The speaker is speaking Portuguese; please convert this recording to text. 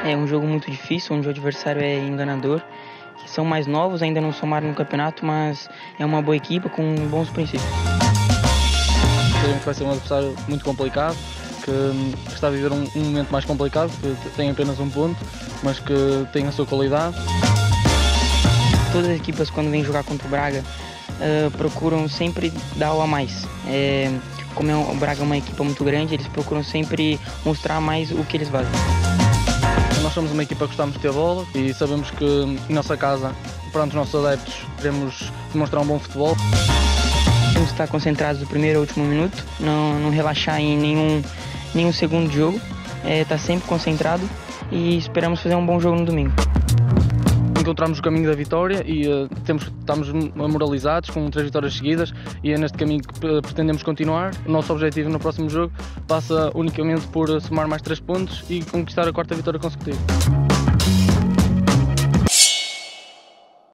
É um jogo muito difícil, onde o adversário é enganador. Que são mais novos, ainda não somaram no campeonato, mas é uma boa equipe com bons princípios. Sabemos que vai ser um adversário muito complicado, que está a viver um momento mais complicado, que tem apenas um ponto, mas que tem a sua qualidade. Todas as equipas, quando vêm jogar contra o Braga, procuram sempre dar algo a mais. Como o Braga é uma equipa muito grande, eles procuram sempre mostrar mais o que eles valem. Nós somos uma equipa que gostamos de ter bola e sabemos que em nossa casa, perante os nossos adeptos, queremos demonstrar um bom futebol. Temos que estar concentrados do primeiro ao último minuto, não relaxar em nenhum segundo de jogo, estar sempre concentrado e esperamos fazer um bom jogo no domingo. Encontramos o caminho da vitória e estamos moralizados com 3 vitórias seguidas e é neste caminho que pretendemos continuar. O nosso objetivo no próximo jogo passa unicamente por somar mais 3 pontos e conquistar a 4ª vitória consecutiva.